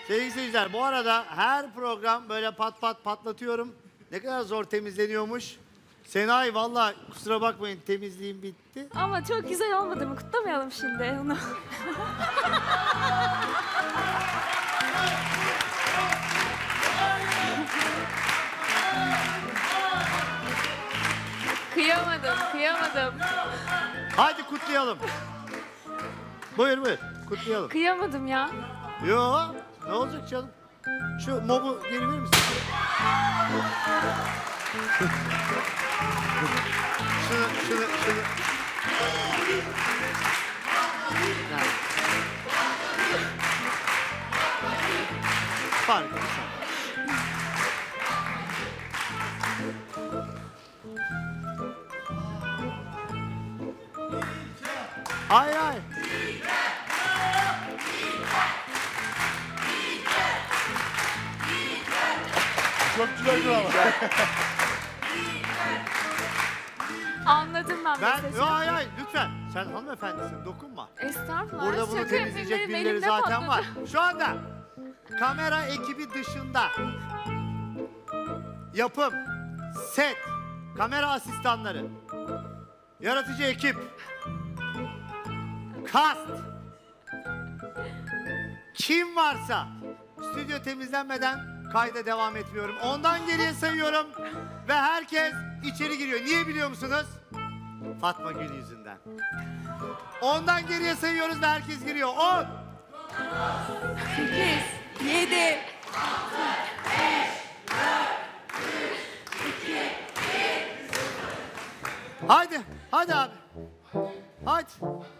Sevgili seyirciler, bu arada her program böyle pat pat patlatıyorum. Ne kadar zor temizleniyormuş. Senay vallahi kusura bakmayın temizliğim bitti. Ama çok güzel olmadı mı? Kutlamayalım şimdi onu. Kıyamadım. Hadi kutlayalım. Buyur buyur kutlayalım. Kıyamadım ya. Yo ne olacak canım? Şu mobu geri verir misin? şunu. Yani. Fark etmez. Hayır. Çok güzel ama. Anladım ben mesajı. Hayır lütfen. Sen hanımefendisin dokunma. Estağfurullah. Burada bunu şaka temizleyecek yapayım, benim birileri elimde zaten var. patladı. Şu anda kamera ekibi dışında yapım, set, kamera asistanları, yaratıcı ekip, cast, kim varsa stüdyo temizlenmeden kayda devam etmiyorum. Ondan geriye sayıyorum ve herkes içeri giriyor. Niye biliyor musunuz? Fatma Gül yüzünden. Ondan geriye sayıyoruz ve herkes giriyor. 10, 8, 7, hadi abi. Hadi.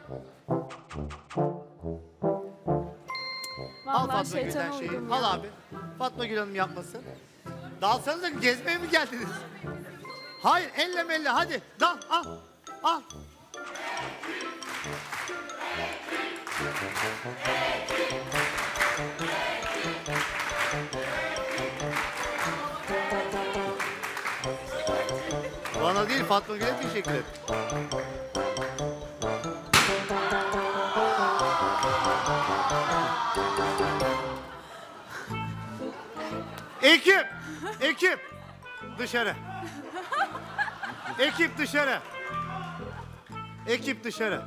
Al vallahi Fatma şeytan Gül'den şeyi. oldum Al ya. abi. Fatma Gül Hanım yapmasın. Dalsanıza gezmeye mi geldiniz? Hayır elle hadi. Dal al. Bana değil Fatma Gül'e teşekkür ederim. Ekip dışarı. Ekip dışarı.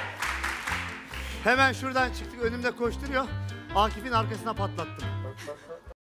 Hemen şuradan çıktık, önümde koşturuyor. Akif'in arkasına patlattım.